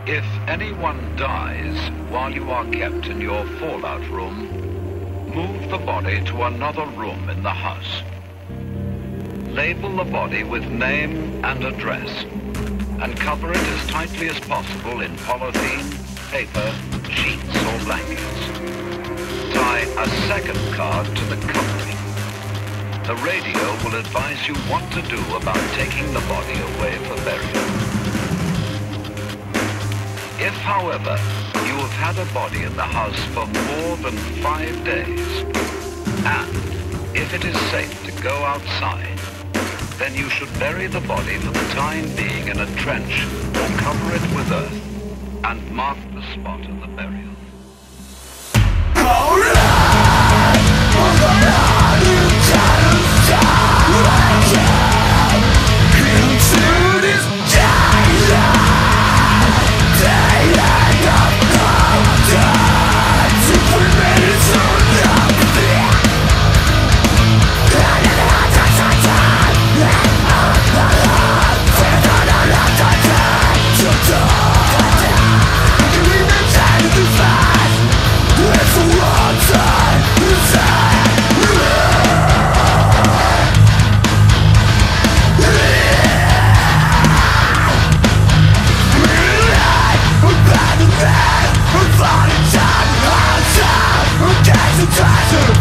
If anyone dies while you are kept in your fallout room, move the body to another room in the house. Label the body with name and address, and cover it as tightly as possible in polythene, paper, sheets or blankets. Tie a second card to the cover. The radio will advise you what to do about taking the body away for burial. If, however, you have had a body in the house for more than 5 days, and if it is safe to go outside, then you should bury the body for the time being in a trench or cover it with earth and mark the spot of the burial. Treasure